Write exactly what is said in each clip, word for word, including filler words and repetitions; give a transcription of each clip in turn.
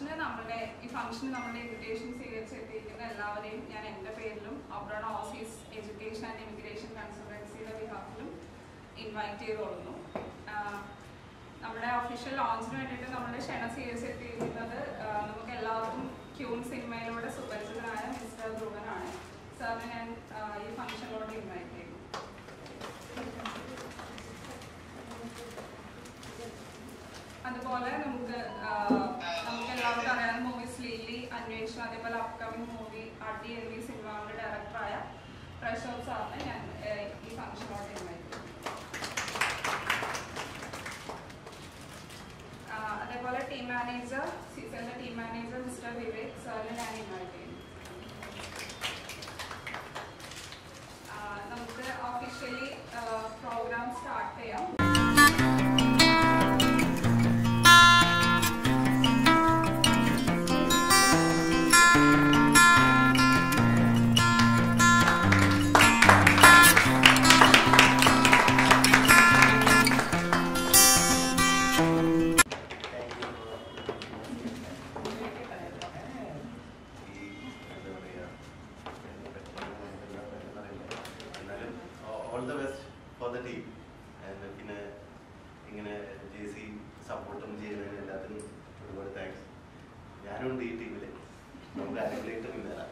ഫംഗ്ഷന് നമ്മുടെ ഈ ഫംഗ്ഷന് നമ്മുടെ ഇൻവിറ്റേഷൻ സ്വീകരിച്ചെത്തിയിരിക്കുന്ന എല്ലാവരെയും ഞാൻ എൻ്റെ പേരിലും abroad office education and immigration കൺസൾട്ടൻസിയുടെ ബിഹാഫിലും ഇൻവൈറ്റ് ചെയ്തോളുന്നു. നമ്മുടെ ഒഫീഷ്യൽ ലോഞ്ചിന് വേണ്ടിയിട്ട് നമ്മുടെ ക്ഷണം സ്വീകരിച്ചെത്തിയിരിക്കുന്നത് നമുക്ക് എല്ലാവർക്കും ക്യൂൺ സിനിമയിലൂടെ സുപരിചിതനായ മിസ്റ്റർ ധ്രുവനാണ്. സാറിനെ ഞാൻ ഈ ഫംഗ്ഷനിലോട്ട് ഇൻവൈറ്റ് ചെയ്യുന്നു. അതുപോലെ നമുക്ക് നമുക്ക് എല്ലാവർക്കും അറിയാവുന്ന മൂവീസ് ലില്ലി, അന്വേഷണം, അതേപോലെ അപ്കമിങ് മൂവി അടി എന്നീ സിനിമകളുടെ ഡയറക്ടറായ പ്രശോഭ് സാറിനെ ഞാൻ ഈ ഫംഗ്ഷനിലോട്ട് ഇൻവൈറ്റ് ചെയ്യുന്നു. അതേപോലെ ടീം മാനേജർ സീസണിലെ ടീം മാനേജർ മിസ്റ്റർ വിവേക് സാറിനെ ഞാൻ ഇൻവൈറ്റ് ചെയ്യുന്നു. നമുക്ക് ഒഫീഷ്യലി പ്രോഗ്രാം സ്റ്റാർട്ട് ചെയ്യാം. All the best for the team and പിന്നെ ഇങ്ങനെ ജെ സി സപ്പോർട്ടും ചെയ്യുന്നതിന് എല്ലാത്തിനും ഒരുപാട് താങ്ക്സ്. ഞാനുണ്ട് ഈ ടീമിൽ. നമുക്ക് ആരെങ്കിലും ഇന്നേരാം.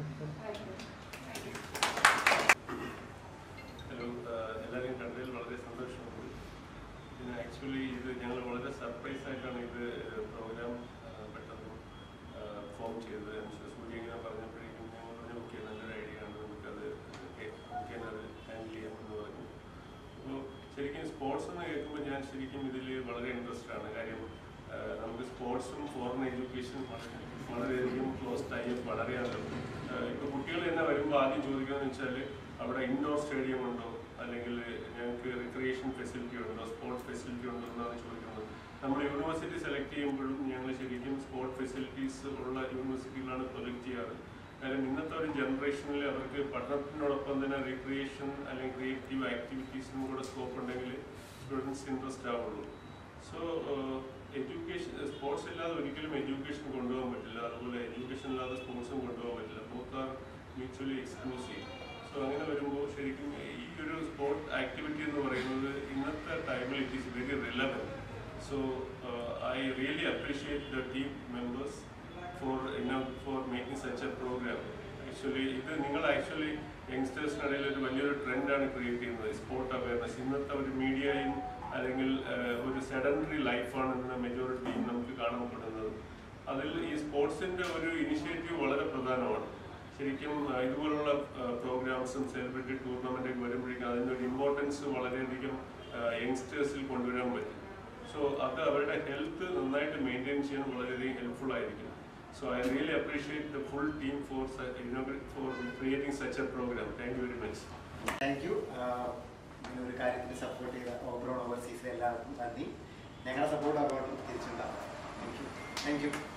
ഹലോ, എല്ലാവരെയും കണ്ടതിൽ വളരെ സന്തോഷമുണ്ട്. പിന്നെ ആക്ച്വലി ഇത് ഞങ്ങൾ വളരെ സർപ്രൈസ് ആയിട്ടാണ് ഇത് പ്രോഗ്രാം പെട്ടെന്ന് ഫോം ചെയ്തത്. സൂര്യ ഇങ്ങനെ പറഞ്ഞപ്പോഴേക്കും ഞങ്ങൾ പറഞ്ഞു ഓക്കെ നല്ലൊരു ഐഡിയ ആണ്, നമുക്കത് നമുക്കത് ഹാൻഡിൽ ചെയ്യാമെന്ന് പറഞ്ഞു. അപ്പോൾ ശരിക്കും സ്പോർട്സ് എന്ന് കേൾക്കുമ്പോൾ ഞാൻ ശരിക്കും ഇതിൽ വളരെ ഇൻട്രസ്റ്റഡ് ആണ്. കാര്യം നമുക്ക് സ്പോർട്സും ഫോറിൻ എഡ്യൂക്കേഷനും വളരെയധികം ക്ലോസ് ടൈപ്പ് വളരെയധികം. ഇപ്പോൾ കുട്ടികൾ തന്നെ വരുമ്പോൾ ആദ്യം ചോദിക്കുകയെന്ന് വെച്ചാൽ അവിടെ ഇൻഡോർ സ്റ്റേഡിയം ഉണ്ടോ, അല്ലെങ്കിൽ ഞങ്ങൾക്ക് റിക്രിയേഷൻ ഫെസിലിറ്റി ഉണ്ടോ, സ്പോർട്സ് ഫെസിലിറ്റി ഉണ്ടോ എന്നാണ് ചോദിക്കുന്നത്. നമ്മൾ യൂണിവേഴ്സിറ്റി സെലക്ട് ചെയ്യുമ്പോഴും ഞങ്ങൾ ശരിക്കും സ്പോർട്സ് ഫെസിലിറ്റീസ് ഉള്ള യൂണിവേഴ്സിറ്റികളാണ് സെലക്ട് ചെയ്യാറ്. കാര്യം ഇന്നത്തെ ഒരു ജനറേഷനിൽ അവർക്ക് പഠനത്തിനോടൊപ്പം തന്നെ റിക്രിയേഷൻ അല്ലെങ്കിൽ ക്രിയേറ്റീവ് ആക്ടിവിറ്റീസിനും കൂടെ സ്കോപ്പ് ഉണ്ടെങ്കിൽ സ്റ്റുഡൻസ് ഇൻട്രസ്റ്റ് ആവുള്ളൂ. സോ എഡ്യൂക്കേഷൻ സ്പോർട്സ് ഇല്ലാതെ ഒരിക്കലും എഡ്യൂക്കേഷൻ കൊണ്ടുപോകാൻ പറ്റില്ല, അതുപോലെ എഡ്യൂക്കേഷൻ ഇല്ലാതെ സ്പോർട്സും കൊണ്ടുപോകാൻ പറ്റില്ല. Both are mutually exclusive. So അങ്ങനെ വരുമ്പോൾ ശരിക്കും ഈ ഒരു സ്പോർട്ട് ആക്ടിവിറ്റി എന്ന് പറയുന്നത് ഇന്നത്തെ ടൈമിൽ it is very relevant. So I really appreciate the team members for you know for making such a program. Actually ഇത് നിങ്ങൾ ആക്ച്വലി യങ്സ്റ്റേഴ്സിനിടയിൽ ഒരു വലിയൊരു ട്രെൻഡാണ് ക്രിയേറ്റ് ചെയ്യുന്നത്, സ്പോർട്ട് അവയർനെസ്. ഇന്നത്തെ ഒരു മീഡിയയും അല്ലെങ്കിൽ ഒരു സെഡൻറ്ററി ലൈഫാണ് ഇന്ന് മെജോറിറ്റിയും നമുക്ക് കാണപ്പെടുന്നത്. അതിൽ ഈ സ്പോർട്സിൻ്റെ ഒരു ഇനിഷ്യേറ്റീവ് വളരെ പ്രധാനമാണ്. ശരിക്കും ഇതുപോലുള്ള പ്രോഗ്രാംസും സെലിബ്രിറ്റി ടൂർണമെൻറ്റൊക്കെ വരുമ്പോഴേക്കും അതിൻ്റെ ഒരു ഇമ്പോർട്ടൻസ് വളരെയധികം യങ്സ്റ്റേഴ്സിൽ കൊണ്ടുവരാൻ പറ്റും. സോ അത് അവരുടെ ഹെൽത്ത് നന്നായിട്ട് മെയിൻറ്റെയിൻ ചെയ്യാൻ വളരെയധികം ഹെൽപ്ഫുൾ ആയിരിക്കും. So I really appreciate the full team for you know for creating such a program. Thank you very much. Thank you. ഇങ്ങനെ ഒരു കാര്യത്തിന് സപ്പോർട്ട് ചെയ്ത ഓബ്രോൺ ഓവർസീസിലെ എല്ലാവർക്കും നന്ദി. ഞങ്ങളുടെ സപ്പോർട്ട് അവരോട് തിരിച്ചുണ്ടാകും. Thank you thank U